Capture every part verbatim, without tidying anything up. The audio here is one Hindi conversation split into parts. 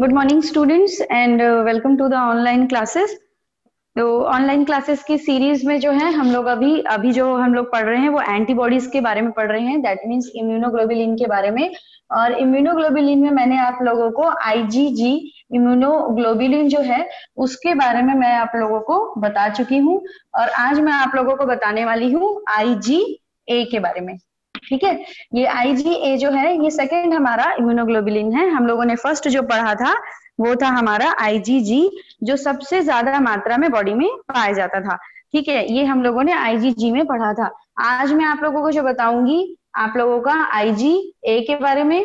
Good morning students and welcome to the online classes. तो ऑनलाइन क्लासेस की सीरीज में जो है हम लोग अभी अभी जो हम लोग पढ़ रहे हैं वो एंटीबॉडीज के बारे में पढ़ रहे हैं, दैट मींस इम्यूनोग्लोबुलिन के बारे में। और इम्यूनोग्लोबुलिन में मैंने आप लोगों को आईजीजी इम्यूनोग्लोबुलिन जो है उसके बारे में मैं आप लोगों को बता चुकी हूँ, और आज मैं आप लोगों को बताने वाली हूँ आईजीए के बारे में। ठीक है, ये आईजीए जो है ये सेकेंड हमारा इम्यूनोग्लोबुलिन है। हम लोगों ने फर्स्ट जो पढ़ा था वो था हमारा आईजीजी, जो सबसे ज्यादा मात्रा में बॉडी में पाया जाता था। ठीक है, ये हम लोगों ने आईजीजी में पढ़ा था। आज मैं आप लोगों को जो बताऊंगी आप लोगों का आईजीए के बारे में।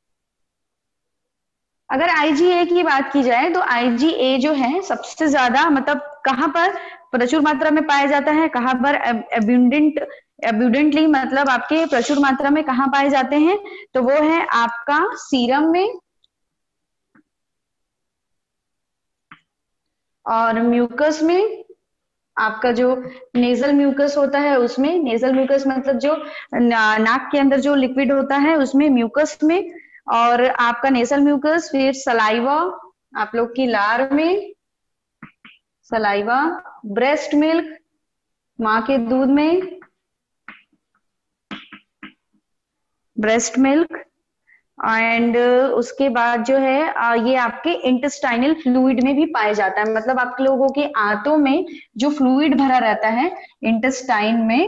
अगर आईजीए की बात की जाए तो आईजीए जो है सबसे ज्यादा मतलब कहाँ पर प्रचुर मात्रा में पाया जाता है, कहाँ पर एब्यूंडेंट एब्यूडेंटली मतलब आपके प्रचुर मात्रा में कहाँ पाए जाते हैं, तो वो है आपका सीरम में और म्यूकस में। आपका जो नेजल म्यूकस होता है उसमें, नेजल म्यूकस मतलब जो ना, नाक के अंदर जो लिक्विड होता है उसमें, म्यूकस में। और आपका नेजल म्यूकस, फिर सलाइवा आप लोग की लार में, सलाइवा, ब्रेस्ट मिल्क माँ के दूध में, ब्रेस्ट मिल्क। एंड उसके बाद जो है ये आपके इंटेस्टाइनल फ्लूइड में भी पाया जाता है, मतलब आप लोगों के आंतों में जो फ्लूइड भरा रहता है इंटेस्टाइन में,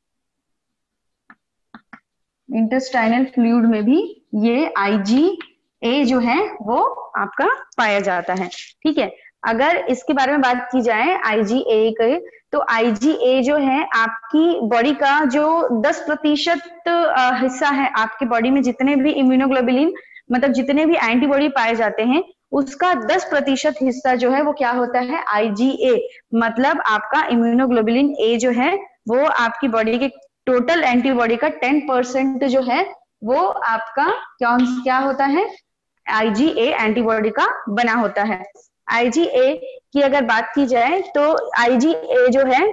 इंटेस्टाइनल फ्लूइड में भी ये आईजीए जो है वो आपका पाया जाता है। ठीक है, अगर इसके बारे में बात की जाए आईजीए के, तो आईजीए जो है आपकी बॉडी का जो दस प्रतिशत हिस्सा है, आपकी बॉडी में जितने भी इम्यूनोग्लोबुलिन मतलब जितने भी एंटीबॉडी पाए जाते हैं उसका दस प्रतिशत हिस्सा जो है वो क्या होता है, आईजीए। मतलब आपका इम्यूनोग्लोबुलिन ए जो है वो आपकी बॉडी के टोटल एंटीबॉडी का टेन परसेंट जो है वो आपका क्या क्या होता है, आईजीए एंटीबॉडी का बना होता है। आईजीए की अगर बात की जाए तो आईजीए जो है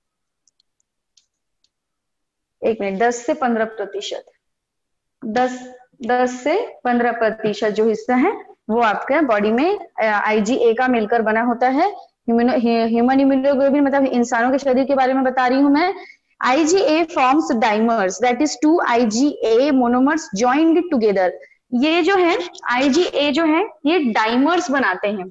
एक मिनट दस से पंद्रह प्रतिशत दस दस से पंद्रह प्रतिशत जो हिस्सा है वो आपके बॉडी में आईजीए का मिलकर बना होता है। ह्यूमन इम्यूनोग्लोबुलिन मतलब इंसानों के शरीर के बारे में बता रही हूं मैं। IgA forms dimers, that is two IgA monomers joined together. ये जो है आईजीए जो है ये डाइमर्स बनाते हैं।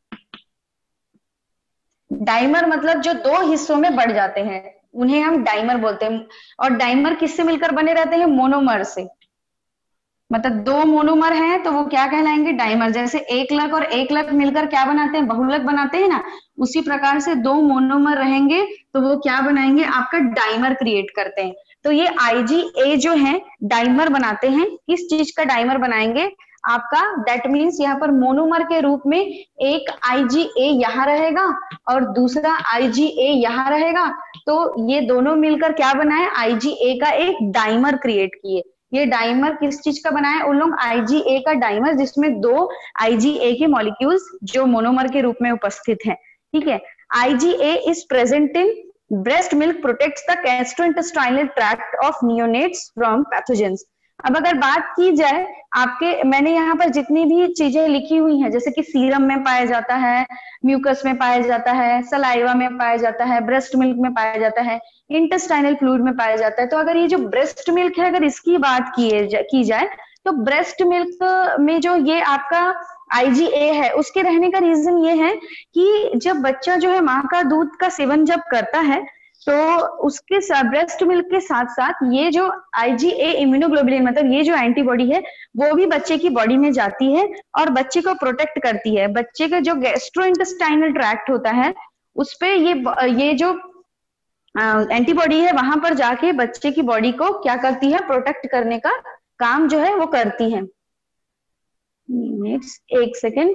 डाइमर मतलब जो दो हिस्सों में बढ़ जाते हैं उन्हें हम डाइमर बोलते हैं। और डाइमर किससे मिलकर बने रहते हैं, मोनोमर से। मतलब दो मोनोमर हैं तो वो क्या कहलाएंगे, डाइमर। जैसे एक लग और एक लग मिलकर क्या बनाते हैं, बहुलक बनाते हैं ना, उसी प्रकार से दो मोनोमर रहेंगे तो वो क्या बनाएंगे, आपका डाइमर क्रिएट करते हैं। तो ये आईजीए जो है डाइमर बनाते हैं। किस चीज का डाइमर बनाएंगे आपका, दैट मीन्स यहाँ पर मोनोमर के रूप में एक आईजीए यहाँ रहेगा और दूसरा आईजीए यहाँ रहेगा, तो ये दोनों मिलकर क्या बनाए, आईजीए का एक डाइमर क्रिएट किए। ये डाइमर किस चीज का बनाया उन लोग, आईजीए का डाइमर, जिसमें दो आईजीए के मॉलिक्यूल्स जो मोनोमर के रूप में उपस्थित हैं। ठीक है, IgA is present in breast milk, protects the gastrointestinal tract of neonates from pathogens. अब अगर बात की जाए आपके, मैंने यहाँ पर जितनी भी चीजें लिखी हुई हैं जैसे कि सीरम में पाया जाता है, म्यूकस में पाया जाता है, सलाइवा में पाया जाता है, ब्रेस्ट मिल्क में पाया जाता है, इंटेस्टाइनल फ्लूइड में पाया जाता है। तो अगर ये जो ब्रेस्ट मिल्क है अगर इसकी बात की की जाए तो ब्रेस्ट मिल्क में जो ये आपका आईजीए है उसके रहने का रीजन ये है कि जब बच्चा जो है माँ का दूध का सेवन जब करता है तो उसके ब्रेस्ट मिल्क के साथ साथ ये जो आईजीए इम्यूनोग्लोबुलिन मतलब ये जो एंटीबॉडी है वो भी बच्चे की बॉडी में जाती है और बच्चे को प्रोटेक्ट करती है। बच्चे का जो गैस्ट्रोइंटेस्टाइनल ट्रैक्ट होता है उस पे ये ये जो एंटीबॉडी है वहां पर जाके बच्चे की बॉडी को क्या करती है, प्रोटेक्ट करने का काम जो है वो करती है। एक सेकेंड,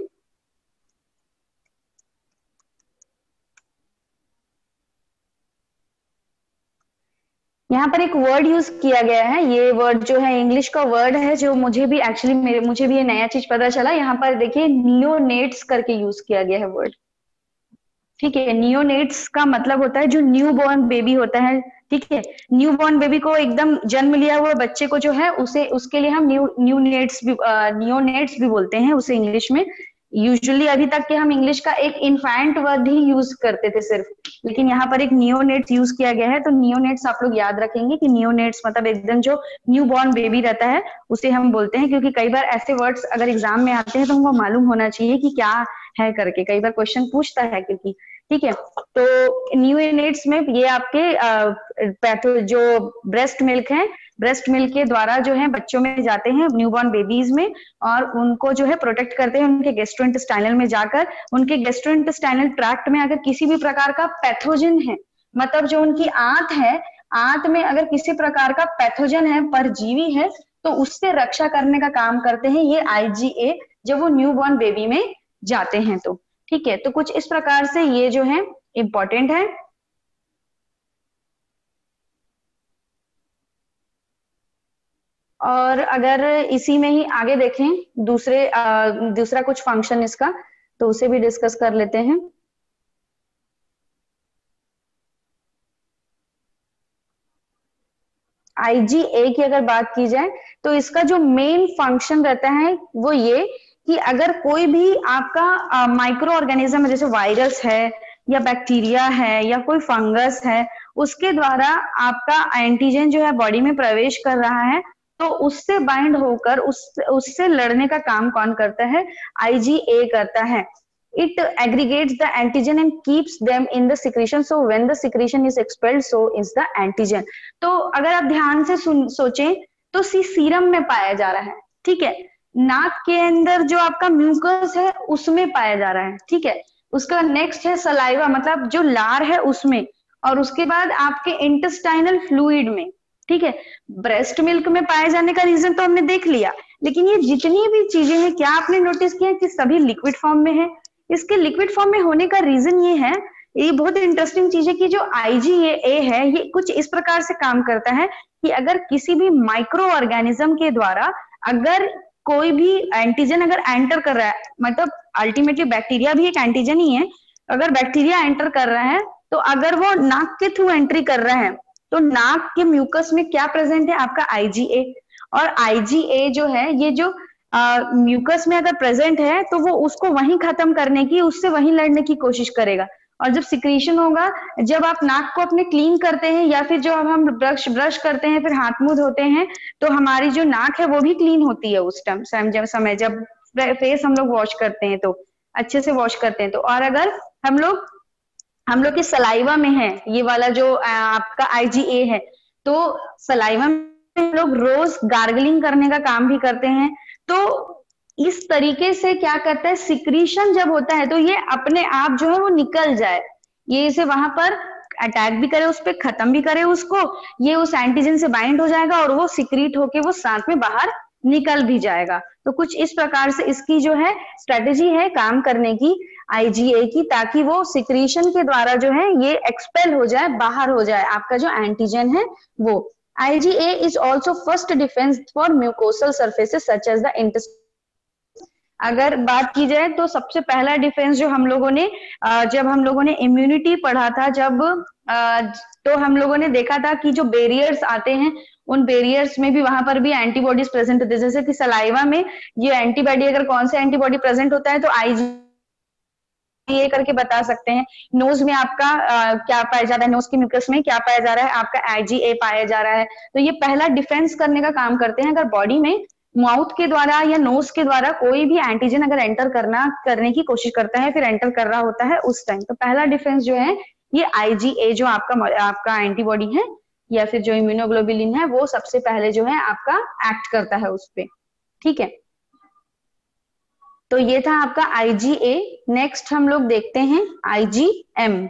यहाँ पर एक वर्ड यूज किया गया है। ये वर्ड जो है इंग्लिश का वर्ड है जो मुझे भी एक्चुअली मेरे मुझे भी ये नया चीज पता चला। यहाँ पर देखिए नियोनेट्स करके यूज किया गया है वर्ड। ठीक है, नियोनेट्स का मतलब होता है जो न्यू बॉर्न बेबी होता है। ठीक है, न्यू बॉर्न बेबी को एकदम जन्म लिया हुआ बच्चे को जो है उसे उसके लिए हम न्यू न्यू नेट्स भी नियोनेट्स भी बोलते हैं उसे इंग्लिश में। यूजुअली अभी तक के हम इंग्लिश का एक इन्फेंट वर्ड ही यूज करते थे सिर्फ, लेकिन यहाँ पर एक नियोनेट्स यूज किया गया है। तो नियोनेट्स आप लोग याद रखेंगे कि नियोनेट्स मतलब एकदम जो न्यू बॉर्न बेबी रहता है उसे हम बोलते हैं, क्योंकि कई बार ऐसे वर्ड्स अगर एग्जाम में आते हैं तो हमको मालूम होना चाहिए कि क्या है करके, कई बार क्वेश्चन पूछता है क्योंकि, ठीक है। तो नियोनेट्स में ये आपके जो ब्रेस्ट मिल्क है, ब्रेस्ट मिल्क के द्वारा जो है बच्चों में जाते हैं, न्यूबॉर्न बेबीज में, और उनको जो है प्रोटेक्ट करते हैं उनके गैस्ट्रोइंटेस्टाइनल में जाकर। उनके गैस्ट्रोइंटेस्टाइनल ट्रैक्ट में अगर किसी भी प्रकार का पैथोजन है, मतलब जो उनकी आंत है, आंत में अगर किसी प्रकार का पैथोजन है, परजीवी है, तो उससे रक्षा करने का काम करते हैं ये आईजीए जब वो न्यूबॉर्न बेबी में जाते हैं। तो ठीक है, तो कुछ इस प्रकार से ये जो है इंपॉर्टेंट है। और अगर इसी में ही आगे देखें दूसरे आ, दूसरा कुछ फंक्शन इसका, तो उसे भी डिस्कस कर लेते हैं। आईजीए की अगर बात की जाए तो इसका जो मेन फंक्शन रहता है वो ये कि अगर कोई भी आपका माइक्रो ऑर्गेनिज्म जैसे वायरस है या बैक्टीरिया है या कोई फंगस है, उसके द्वारा आपका एंटीजन जो है बॉडी में प्रवेश कर रहा है, तो उससे बाइंड होकर उस उससे लड़ने का काम कौन करता है? आईजीए करता है। It aggregates the antigen and keeps them in the secretion. So when the secretion is expelled, so is the antigen. तो अगर आप ध्यान से सुन सोचें तो सी सीरम में पाया जा रहा है, ठीक है। नाक के अंदर जो आपका म्यूकस है उसमें पाया जा रहा है, ठीक है। उसका नेक्स्ट है सलाइवा, मतलब जो लार है उसमें, और उसके बाद आपके इंटेस्टाइनल फ्लूइड में, ठीक है। ब्रेस्ट मिल्क में पाए जाने का रीजन तो हमने देख लिया, लेकिन ये जितनी भी चीजें हैं, क्या आपने नोटिस किया कि सभी लिक्विड फॉर्म में है? इसके लिक्विड फॉर्म में होने का रीजन ये है, ये बहुत इंटरेस्टिंग चीज है कि जो आईजीए है ये कुछ इस प्रकार से काम करता है कि अगर किसी भी माइक्रो ऑर्गेनिज्म के द्वारा अगर कोई भी एंटीजन अगर एंटर कर रहा है, मतलब अल्टीमेटली बैक्टीरिया भी एक एंटीजन ही है, अगर बैक्टीरिया एंटर कर रहा है तो अगर वो नाक के थ्रू एंट्री कर रहा है तो नाक के म्यूकस में क्या प्रेजेंट है? आपका आईजीए। और आईजीए जो है ये जो म्यूकस में अगर प्रेजेंट है तो वो उसको वहीं खत्म करने की, उससे वहीं लड़ने की कोशिश करेगा। और जब सिक्रीशन होगा, जब आप नाक को अपने क्लीन करते हैं या फिर जो हम ब्रश ब्रश करते हैं फिर हाथ मुंह धोते हैं, तो हमारी जो नाक है वो भी क्लीन होती है उस टाइम जब समय जब फेस हम लोग वॉश करते हैं तो अच्छे से वॉश करते हैं। तो और अगर हम लोग हम लोग के सलाइवा में है ये वाला जो आपका आईजीए है, तो सलाइवा में हम लोग रोज गार्गलिंग करने का काम भी करते हैं। तो इस तरीके से क्या करता है, सिक्रीशन जब होता है तो ये अपने आप जो है वो निकल जाए, ये इसे वहां पर अटैक भी करे, उस पर खत्म भी करे उसको, ये उस एंटीजन से बाइंड हो जाएगा और वो सिक्रीट होके वो साथ में बाहर निकल भी जाएगा। तो कुछ इस प्रकार से इसकी जो है स्ट्रेटेजी है काम करने की आईजीए की, ताकि वो सिक्रीशन के द्वारा जो है ये एक्सपेल हो जाए, बाहर हो जाए आपका जो एंटीजन है वो। IgA is also first defense for mucosal surfaces such as the intestine। अगर बात की जाए तो सबसे पहला डिफेंस जो हम लोगों ने जब हम लोगों ने इम्यूनिटी पढ़ा था, जब तो हम लोगों ने देखा था कि जो बैरियर्स आते हैं उन बैरियर्स में भी वहां पर भी एंटीबॉडीज प्रेजेंट होते हैं। जैसे कि सलाइवा में ये एंटीबॉडी, अगर कौन सा एंटीबॉडी प्रेजेंट होता है तो आईजी ये करके बता सकते हैं। नोज में आपका आ, क्या पाया जा रहा है, नोज के म्यूकस में क्या पाया जा रहा है? आपका आईजीए पाया जा रहा है। तो ये पहला डिफेंस करने का काम करते हैं। अगर बॉडी में माउथ के द्वारा या नोज के द्वारा कोई भी एंटीजन अगर एंटर करना करने की कोशिश करता है, फिर एंटर कर रहा होता है उस टाइम, तो पहला डिफेंस जो है ये आईजीए जो आपका आपका एंटीबॉडी है या फिर जो इम्यूनोग्लोबुलिन है वो सबसे पहले जो है आपका एक्ट करता है उस पर, ठीक है। तो ये था आपका आईजीए। नेक्स्ट हम लोग देखते हैं आईजीएम।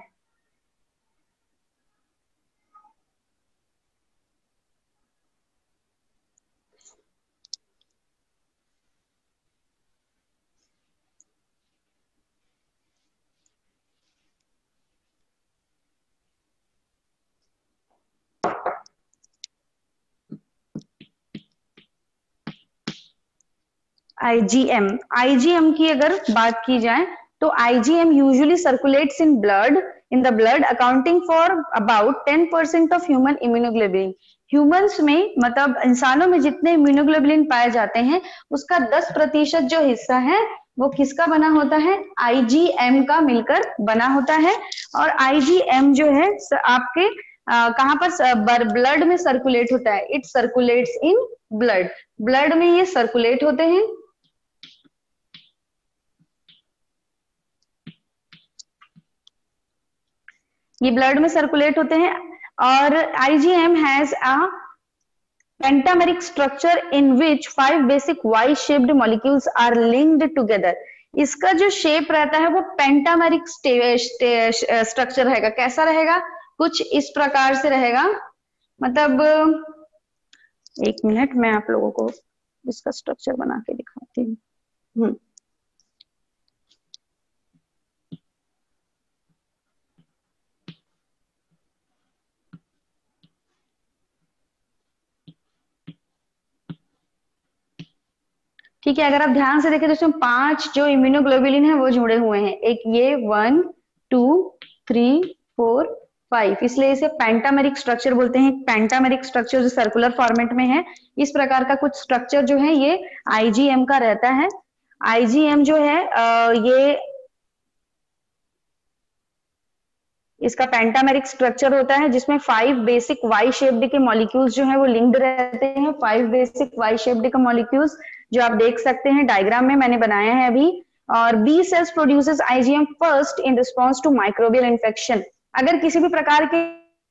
आईजीएम आईजीएम की अगर बात की जाए तो IgM usually circulates in blood in the blood accounting for about ten percent of human immunoglobulin. Humans में मतलब इंसानों में जितने इम्यूनोग्लोबुलिन पाए जाते हैं उसका दस प्रतिशत जो हिस्सा है वो किसका बना होता है? आईजीएम का मिलकर बना होता है। और आईजीएम जो है आपके आ, कहाँ पर ब्लड में सर्कुलेट होता है? It circulates in blood, blood में ये सर्कुलेट होते हैं। ये ब्लड में सर्कुलेट होते हैं। और IgM has a pentameric structure in which five basic Y shaped molecules are linked together। इसका जो शेप रहता है वो पेंटामेरिक स्ट्रक्चर रहेगा। कैसा रहेगा? कुछ इस प्रकार से रहेगा। मतलब एक मिनट, मैं आप लोगों को इसका स्ट्रक्चर बना के दिखाती हूँ। हम्म ठीक है, अगर आप ध्यान से देखें तो इसमें पांच जो इम्यूनोग्लोबुलिन है वो जुड़े हुए हैं। एक ये one two three four five, इसलिए इसे पेंटामेरिक स्ट्रक्चर बोलते हैं। पेंटामेरिक स्ट्रक्चर जो सर्कुलर फॉर्मेट में है, इस प्रकार का कुछ स्ट्रक्चर जो है ये आईजीएम का रहता है। आईजीएम जो है आ, ये इसका पेंटामेरिक स्ट्रक्चर होता है जिसमें फाइव बेसिक वाई शेप्ड के मॉलिक्यूल्स जो है वो लिंक्ड रहते हैं। फाइव बेसिक वाई शेप्ड के मॉलिक्यूल्स जो आप देख सकते हैं डायग्राम में मैंने बनाया है अभी। और B cells produces IgM first in response to microbial infection. अगर किसी भी प्रकार के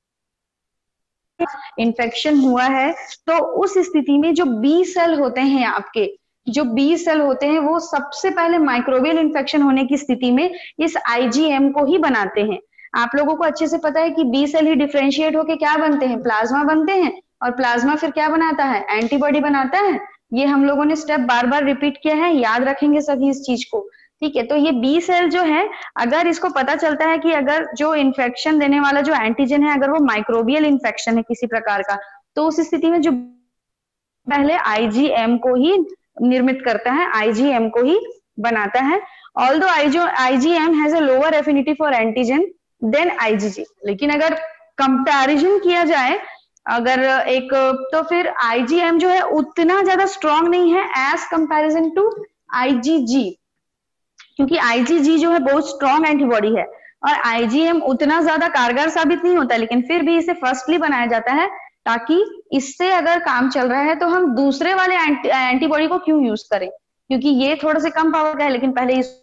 इन्फेक्शन हुआ है तो उस स्थिति में जो बी सेल होते हैं, आपके जो बी सेल होते हैं वो सबसे पहले माइक्रोबियल इन्फेक्शन होने की स्थिति में इस आईजीएम को ही बनाते हैं। आप लोगों को अच्छे से पता है कि बी सेल ही डिफरेंशिएट होके क्या बनते हैं? प्लाज्मा बनते हैं। और प्लाज्मा फिर क्या बनाता है? एंटीबॉडी बनाता है। ये हम लोगों ने स्टेप बार बार रिपीट किया है, याद रखेंगे सभी इस चीज को। ठीक है, तो ये बी सेल जो है, अगर इसको पता चलता है कि अगर जो इन्फेक्शन देने वाला जो एंटीजन है अगर वो माइक्रोबियल इन्फेक्शन है किसी प्रकार का, तो उस स्थिति में जो पहले आईजीएम को ही निर्मित करता है, आईजीएम को ही बनाता है। Although IgM has a lower affinity for antigen than IgG, लेकिन अगर कंपैरिजन किया जाए अगर एक, तो फिर आईजीएम जो है उतना ज्यादा स्ट्रॉन्ग नहीं है एज कंपैरिजन टू आईजीजी, क्योंकि आईजीजी जो है बहुत स्ट्रॉन्ग एंटीबॉडी है और आईजीएम उतना ज्यादा कारगर साबित नहीं होता, लेकिन फिर भी इसे फर्स्टली बनाया जाता है ताकि इससे अगर काम चल रहा है तो हम दूसरे वाले एंटीबॉडी को क्यों यूज करें, क्योंकि ये थोड़ा से कम पावर का है, लेकिन पहले इस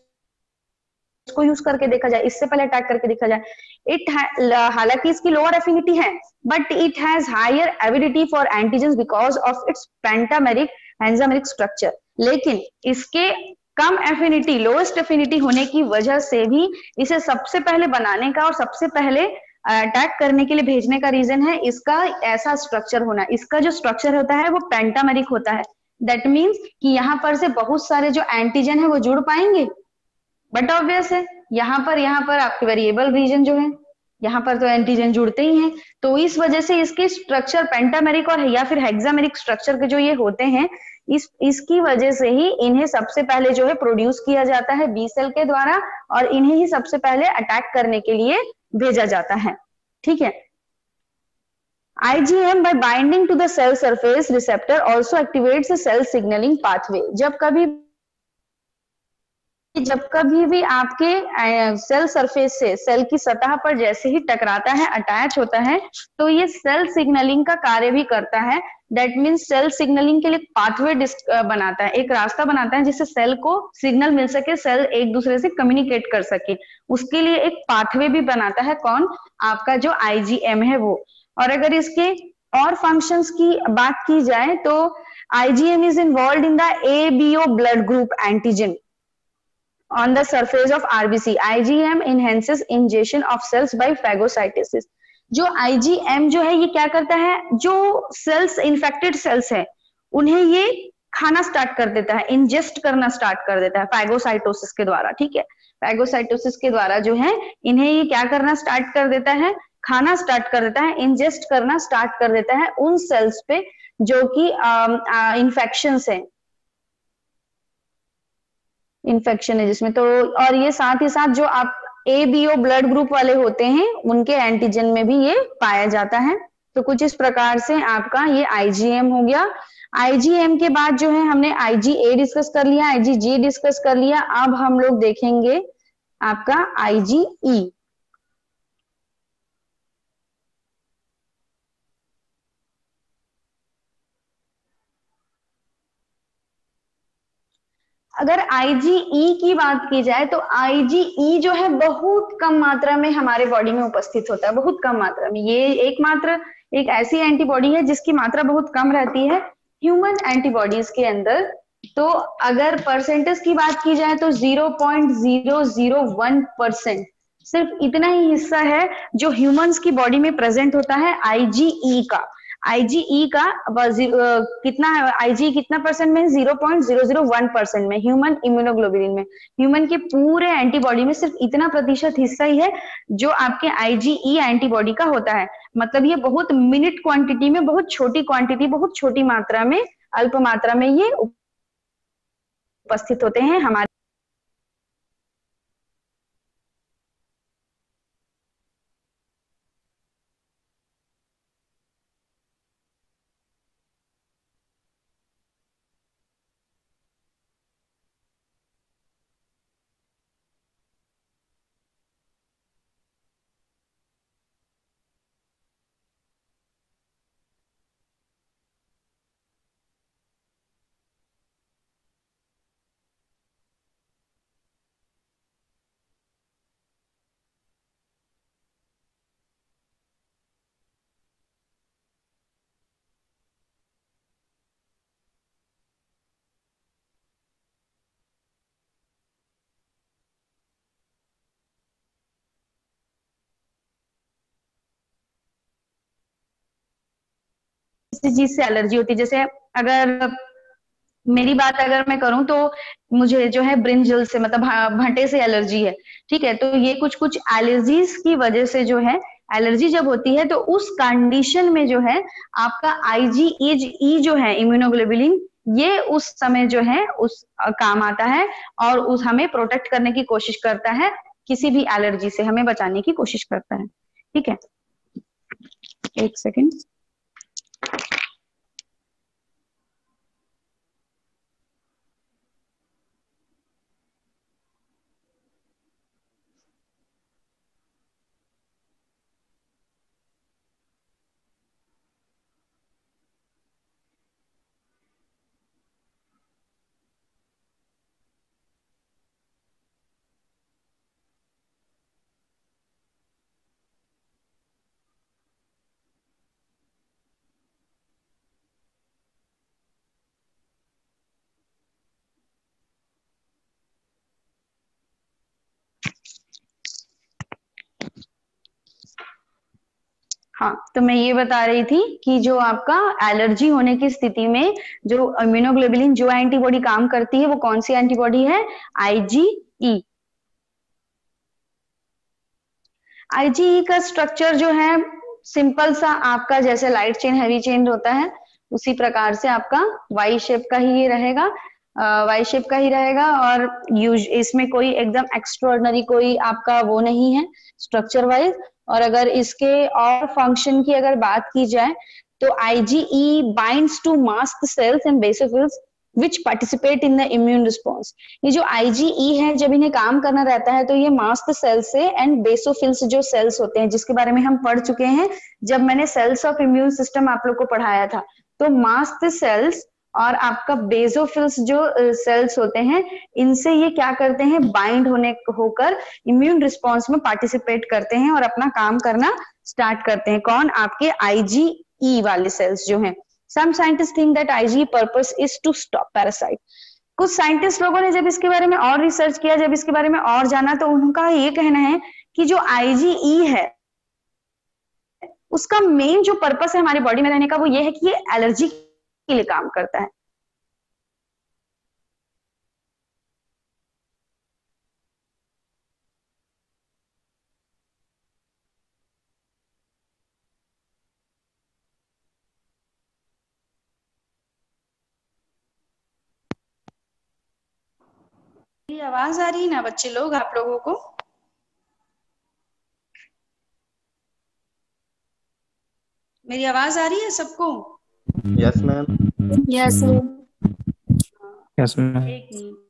इसको यूज करके देखा जाए, इससे पहले अटैक करके देखा जाए। इट हालांकि इसकी लोअर एफिनिटी है but it has higher ability for antigen because of its pentameric enzymeric structure. लेकिन इसके कम एफिनिटी, लोएस्ट एफिनिटी होने की वजह से भी इसे सबसे पहले बनाने का और सबसे पहले अटैक करने के लिए भेजने का रीजन है इसका ऐसा स्ट्रक्चर होना। इसका जो स्ट्रक्चर होता है वो पेंटामेरिक होता है। दैट मीन्स कि यहाँ पर से बहुत सारे जो एंटीजन है वो जुड़ पाएंगे, बट ऑब्वियस है यहाँ पर यहाँ पर आपके वेरिएबल रीजन जो है यहाँ पर तो एंटीजन जुड़ते ही हैं, तो इस वजह से इसके स्ट्रक्चर पेंटामेरिक और या फिर हेक्सामेरिक स्ट्रक्चर के जो ये होते हैं, इस इसकी वजह से ही इन्हें सबसे पहले जो है प्रोड्यूस किया जाता है बी सेल के द्वारा और इन्हें ही सबसे पहले अटैक करने के लिए भेजा जाता है। ठीक है, IgM by binding to the cell surface receptor also activates the cell signaling pathway। जब कभी जब कभी भी आपके सेल सरफेस से सेल की सतह पर जैसे ही टकराता है, अटैच होता है, तो ये सेल सिग्नलिंग का कार्य भी करता है। दैट मीन्स सेल सिग्नलिंग के लिए पाथवे बनाता है, एक रास्ता बनाता है जिससे सेल को सिग्नल मिल सके, सेल एक दूसरे से कम्युनिकेट कर सके, उसके लिए एक पाथवे भी बनाता है। कौन? आपका जो आईजीएम है वो। और अगर इसके और फंक्शंस की बात की जाए तो IgM is involved in the ABO blood group antigen on the surface of R B C। I G M enhances ingestion of cells by phagocytosis। जो I G M जो है ये क्या करता है, जो सेल्स इन्फेक्टेड सेल्स है उन्हें ये खाना स्टार्ट कर देता है, इंजेस्ट करना स्टार्ट कर देता है फैगोसाइटोसिस के द्वारा। ठीक है, फैगोसाइटोसिस के द्वारा जो है इन्हें ये क्या करना स्टार्ट कर देता है, खाना स्टार्ट कर देता है, इंजेस्ट करना स्टार्ट कर देता है उन सेल्स पे जो कि इन्फेक्शंस है, इन्फेक्शन है जिसमें। तो और ये साथ ही साथ जो आप A B O blood group वाले होते हैं उनके एंटीजन में भी ये पाया जाता है। तो कुछ इस प्रकार से आपका ये आईजीएम हो गया। आईजीएम के बाद जो है हमने आईजीए डिस्कस कर लिया, आईजीजी डिस्कस कर लिया। अब हम लोग देखेंगे आपका आईजीई। अगर आईजीई की बात की जाए तो आईजीई जो है बहुत कम मात्रा में हमारे बॉडी में उपस्थित होता है, बहुत कम मात्रा में। ये एकमात्र एक ऐसी एंटीबॉडी है जिसकी मात्रा बहुत कम रहती है ह्यूमन एंटीबॉडीज के अंदर। तो अगर परसेंटेज की बात की जाए तो zero point zero zero one percent, सिर्फ इतना ही हिस्सा है जो ह्यूमंस की बॉडी में प्रेजेंट होता है आईजीई का। आईजीई का कितना है, आईजी कितना परसेंट में? Zero point zero zero one percent में ह्यूमन इम्यूनोग्लोबुलिन में। ह्यूमन के पूरे एंटीबॉडी में सिर्फ इतना प्रतिशत हिस्सा ही है जो आपके आईजीई एंटीबॉडी का होता है। मतलब ये बहुत मिनिट क्वांटिटी में, बहुत छोटी क्वांटिटी, बहुत छोटी मात्रा में, अल्प मात्रा में ये उपस्थित होते हैं हमारे। किसी चीज से एलर्जी होती है, जैसे अगर मेरी बात अगर मैं करूं तो मुझे जो है ब्रिंजल से, मतलब भंटे से एलर्जी है। ठीक है, तो ये कुछ कुछ एलर्जीज की वजह से जो है, एलर्जी जब होती है तो उस कंडीशन में जो है आपका आईजीई जो है इम्यूनोग्लोबुलिन, ये उस समय जो है उस काम आता है और उस हमें प्रोटेक्ट करने की कोशिश करता है, किसी भी एलर्जी से हमें बचाने की कोशिश करता है। ठीक है, एक सेकेंड। हाँ, तो मैं ये बता रही थी कि जो आपका एलर्जी होने की स्थिति में जो इम्यूनोग्लोबुलिन जो एंटीबॉडी काम करती है वो कौन सी एंटीबॉडी है? आईजीई। आईजीई का स्ट्रक्चर जो है सिंपल सा आपका, जैसे लाइट चेन हैवी चेन होता है उसी प्रकार से आपका वाई शेप का ही ये रहेगा, वाई शेप का ही रहेगा। और यूज इसमें कोई एकदम एक्स्ट्रॉर्डनरी कोई आपका वो नहीं है स्ट्रक्चर वाइज। और अगर इसके और फंक्शन की अगर बात की जाए तो IgE binds to mast cells and basophils which participate in the immune response. ये जो आईजीई है जब इन्हें काम करना रहता है तो ये मास्ट सेल्स से एंड बेसोफिल्स जो सेल्स होते हैं, जिसके बारे में हम पढ़ चुके हैं जब मैंने सेल्स ऑफ इम्यून सिस्टम आप लोग को पढ़ाया था। तो मास्ट सेल्स और आपका बेसोफिल्स जो सेल्स होते हैं, इनसे ये क्या करते हैं, बाइंड होने होकर इम्यून रिस्पॉन्स में पार्टिसिपेट करते हैं और अपना काम करना स्टार्ट करते हैं। कौन? आपके आईजीई वाले सेल्स जो हैं। Some scientists think that IgE purpose is to stop parasite. कुछ साइंटिस्ट लोगों ने जब इसके बारे में और रिसर्च किया, जब इसके बारे में और जाना, तो उनका ये कहना है कि जो आईजीई है उसका मेन जो पर्पस है हमारी बॉडी में रहने का वो ये है कि ये एलर्जी के लिए काम करता है। आवाज आ रही है ना बच्चे लोग आप लोगों को? मेरी आवाज आ रही है सबको? Yes ma'am. Yes ma'am. Yes ma'am. एक मिनट।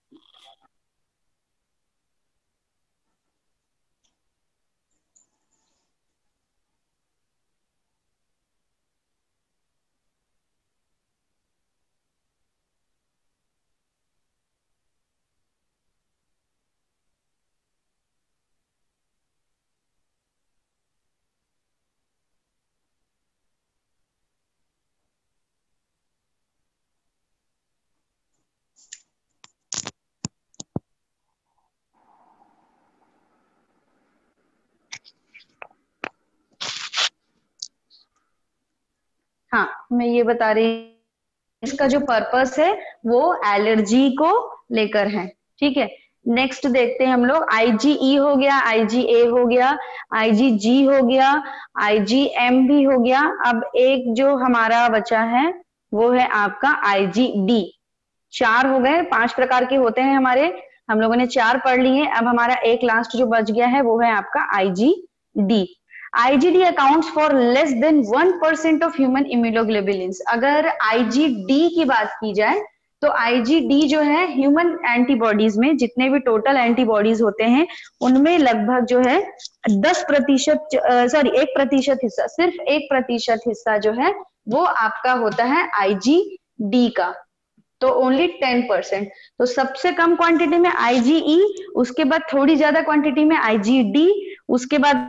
हाँ, मैं ये बता रही, इसका जो पर्पस है वो एलर्जी को लेकर है। ठीक है, नेक्स्ट देखते हैं हम लोग। आईजीई हो गया, आईजीए हो गया, आईजीजी हो गया, आईजीएम भी हो गया। अब एक जो हमारा बचा है वो है आपका आईजीडी। चार हो गए, पांच प्रकार के होते हैं हमारे, हम लोगों ने चार पढ़ लिए। अब हमारा एक लास्ट जो बच गया है वो है आपका IgD. IgD accounts for less than one percent of human immunoglobulins. अगर आईजीडी की बात की जाए तो आईजीडी जो है ह्यूमन एंटीबॉडीज में जितने भी टोटल एंटीबॉडीज होते हैं उनमें लगभग जो है दस प्रतिशत, सॉरी एक प्रतिशत हिस्सा, सिर्फ एक प्रतिशत हिस्सा जो है वो आपका होता है आईजीडी का, तो ओनली टेन परसेंट। तो सबसे कम क्वांटिटी में आईजीई, उसके बाद थोड़ी ज्यादा क्वांटिटी में आईजीडी, उसके बाद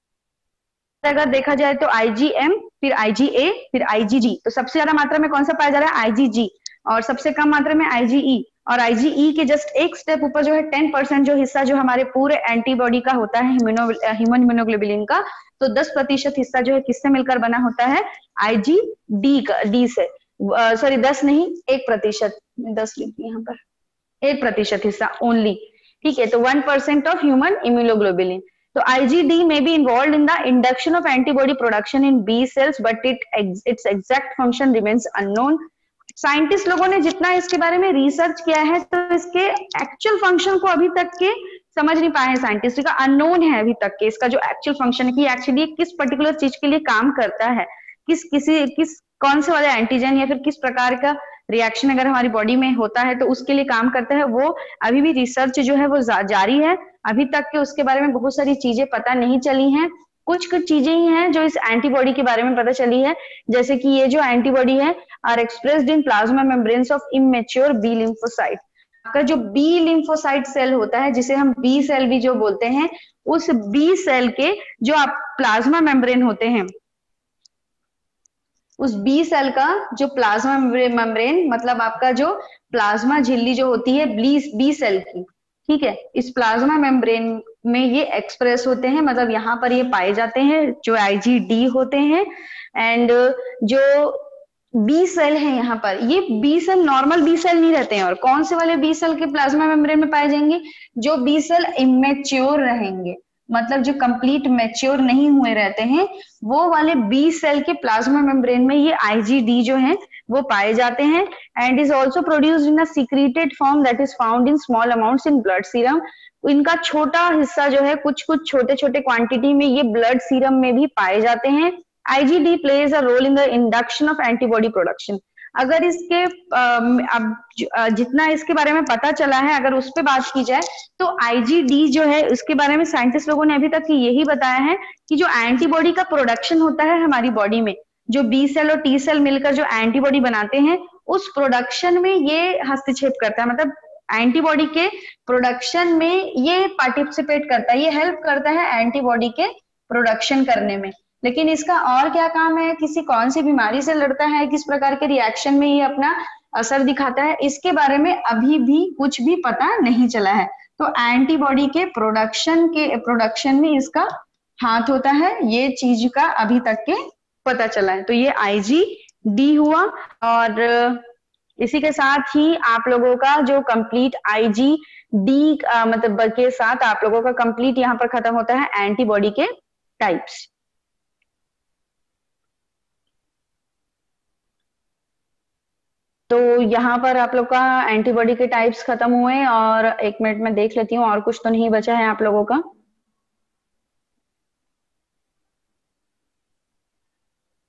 अगर देखा जाए तो आईजीएम, फिर आईजीए, फिर आईजीजी। तो सबसे ज्यादा मात्रा में कौन सा पाया जा रहा है? आईजीजी। और सबसे कम मात्रा में आईजीई। और आईजीई के जस्ट एक स्टेप ऊपर जो है टेन परसेंट जो हिस्सा जो हमारे पूरे एंटीबॉडी का होता है ह्यूमन इम्यूनोग्लोबुलिन का, तो दस प्रतिशत हिस्सा जो है किससे मिलकर बना होता है? आईजीडी का, डी से, सॉरी दस नहीं, एक प्रतिशत, दस लिखी यहाँ पर, एक प्रतिशत हिस्सा ओनली। ठीक है, तो one percent of human immunoglobulin. तो IgD may be involved in the induction of antibody production in B cells, but it its exact function remains unknown. Scientist लोगों ने जितना इसके बारे में रिसर्च किया है तो इसके एक्चुअल फंक्शन को अभी तक के समझ नहीं पाए हैं साइंटिस्ट, का अननोन है अभी तक के इसका जो एक्चुअल फंक्शन है कि एक्चुअली किस पर्टिकुलर चीज के लिए काम करता है, किस किसी किस कौन से वाले एंटीजन या फिर किस प्रकार का रिएक्शन अगर हमारी बॉडी में होता है तो उसके लिए काम करता है। वो अभी भी रिसर्च जो है वो जारी है, अभी तक के उसके बारे में बहुत सारी चीजें पता नहीं चली हैं। कुछ कुछ चीजें ही हैं जो इस एंटीबॉडी के बारे में पता चली है, जैसे कि ये जो एंटीबॉडी है are expressed in plasma membranes of immature B lymphocyte. आपका जो बी लिम्फोसाइट सेल होता है जिसे हम बी सेल भी जो बोलते हैं, उस बी सेल के जो आप प्लाज्मा मेम्ब्रेन होते हैं, उस बी सेल का जो प्लाज्मा मेम्ब्रेन मतलब आपका जो प्लाज्मा झिल्ली जो होती है बी बी सेल की, ठीक है, इस प्लाज्मा मेम्ब्रेन में ये एक्सप्रेस होते हैं, मतलब यहाँ पर ये पाए जाते हैं जो आईजीडी होते हैं। एंड जो बी सेल है यहाँ पर, ये B cell normal B cell नहीं रहते हैं। और कौन से वाले बी सेल के प्लाज्मा मेम्ब्रेन में पाए जाएंगे? जो बी सेल इमेच्योर रहेंगे, मतलब जो कंप्लीट मैच्योर नहीं हुए रहते हैं, वो वाले बी सेल के प्लाज्मा मेम्ब्रेन में ये आईजीडी जो है वो पाए जाते हैं। And is also produced in a secreted form that is found in small amounts in blood serum. इनका छोटा हिस्सा जो है कुछ कुछ छोटे छोटे क्वांटिटी में ये ब्लड सीरम में भी पाए जाते हैं। IgD plays a role in the induction of antibody production. अगर इसके अब जितना इसके बारे में पता चला है अगर उस पर बात की जाए तो आईजीडी जो है उसके बारे में साइंटिस्ट लोगों ने अभी तक यही बताया है कि जो एंटीबॉडी का प्रोडक्शन होता है हमारी बॉडी में, जो बी सेल और टी सेल मिलकर जो एंटीबॉडी बनाते हैं, उस प्रोडक्शन में ये हस्तक्षेप करता है, मतलब एंटीबॉडी के प्रोडक्शन में ये पार्टिसिपेट करता है, ये हेल्प करता है एंटीबॉडी के प्रोडक्शन करने में। लेकिन इसका और क्या काम है, किसी कौन सी बीमारी से लड़ता है, किस प्रकार के रिएक्शन में ये अपना असर दिखाता है, इसके बारे में अभी भी कुछ भी पता नहीं चला है। तो एंटीबॉडी के प्रोडक्शन के प्रोडक्शन में इसका हाथ होता है, ये चीज का अभी तक के पता चला है। तो ये आईजीडी हुआ। और इसी के साथ ही आप लोगों का जो कंप्लीट आईजीडी मतलब के साथ आप लोगों का कंप्लीट यहाँ पर खत्म होता है एंटीबॉडी के टाइप्स। तो यहाँ पर आप लोग का एंटीबॉडी के टाइप्स खत्म हुए। और एक मिनट में देख लेती हूँ और कुछ तो नहीं बचा है आप लोगों का।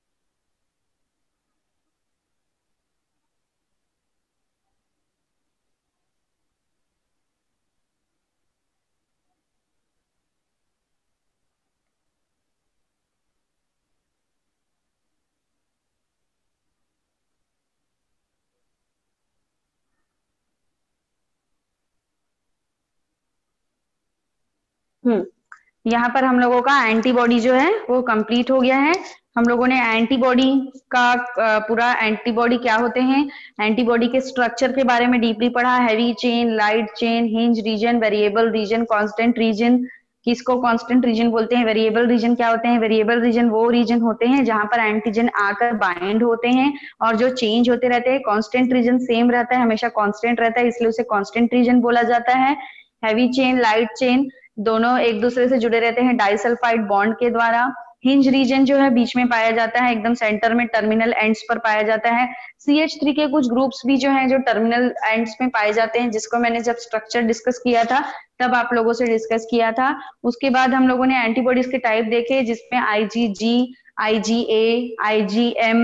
यहाँ पर हम लोगों का एंटीबॉडी जो है वो कंप्लीट हो गया है। हम लोगों ने एंटीबॉडी का अ, पूरा एंटीबॉडी क्या होते हैं, एंटीबॉडी के स्ट्रक्चर के बारे में डीपली पढ़ा। Heavy chain, light chain, hinge region, variable region, constant region. किसको कांस्टेंट रीजन बोलते हैं? वेरिएबल रीजन क्या होते हैं? वेरिएबल रीजन वो रीजन होते हैं जहां पर एंटीजन आकर बाइंड होते हैं और जो चेंज होते रहते हैं। कांस्टेंट रीजन सेम रहता है, हमेशा कांस्टेंट रहता है, इसलिए उसे कांस्टेंट रीजन बोला जाता है। हैवी चेन, लाइट चेन दोनों एक दूसरे से जुड़े रहते हैं डाइसल्फाइड बॉन्ड के द्वारा। हिंज रीजन जो है बीच में पाया जाता है, एकदम सेंटर में टर्मिनल एंड्स पर पाया जाता है। सी एच थ्री के कुछ ग्रुप्स भी जो हैं जो टर्मिनल एंड्स में पाए जाते हैं, जिसको मैंने जब स्ट्रक्चर डिस्कस किया था तब आप लोगों से डिस्कस किया था। उसके बाद हम लोगों ने एंटीबॉडीज के टाइप देखे, जिसमें आईजीजी, आईजीए, आईजीएम,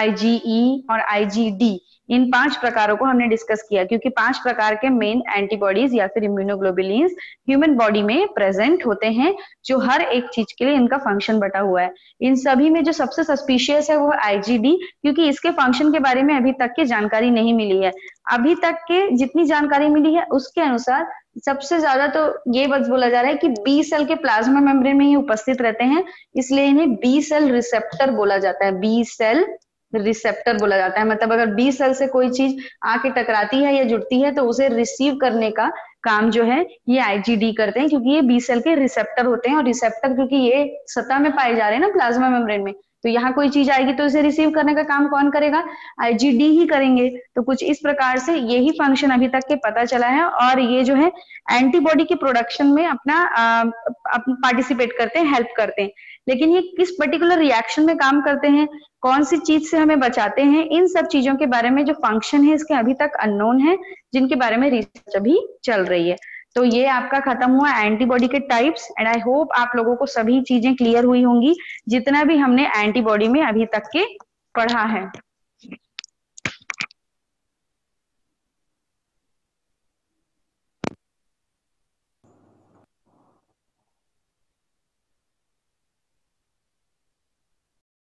आईजीई और आईजीडी, इन पांच प्रकारों को हमने डिस्कस किया, क्योंकि पांच प्रकार के मेन एंटीबॉडीज या फिर इम्यूनोग्लोबुलिन्स ह्यूमन बॉडी में प्रेजेंट होते हैं, जो हर एक चीज के लिए इनका फंक्शन बटा हुआ है। इन सभी में जो सबसे सस्पिशियस है वो है आईजीडी, क्योंकि इसके फंक्शन के बारे में अभी तक की जानकारी नहीं मिली है। अभी तक के जितनी जानकारी मिली है उसके अनुसार सबसे ज्यादा तो ये बस बोला जा रहा है कि बी सेल के प्लाज्मा मेम्ब्रेन में ही उपस्थित रहते हैं, इसलिए इन्हें बी सेल रिसेप्टर बोला जाता है। बी सेल रिसेप्टर बोला जाता है, मतलब अगर बी सेल से कोई चीज आके टकराती है या जुड़ती है तो उसे रिसीव करने का काम जो है ये आईजीडी करते हैं, क्योंकि ये बी सेल के रिसेप्टर होते हैं। और रिसेप्टर क्योंकि ये सतह में पाए जा रहे हैं ना प्लाज्मा मेम्ब्रेन में, तो यहाँ कोई चीज आएगी तो इसे रिसीव करने का काम कौन करेगा? आईजीडी ही करेंगे। तो कुछ इस प्रकार से यही फंक्शन अभी तक के पता चला है, और ये जो है एंटीबॉडी के प्रोडक्शन में अपना पार्टिसिपेट करते हैं, हेल्प करते हैं। लेकिन ये किस पर्टिकुलर रिएक्शन में काम करते हैं, कौन सी चीज से हमें बचाते हैं, इन सब चीजों के बारे में जो फंक्शन है इसके अभी तक अननोन है, जिनके बारे में रिसर्च अभी चल रही है। तो ये आपका खत्म हुआ एंटीबॉडी के टाइप्स, एंड आई होप आप लोगों को सभी चीजें क्लियर हुई होंगी जितना भी हमने एंटीबॉडी में अभी तक के पढ़ा है।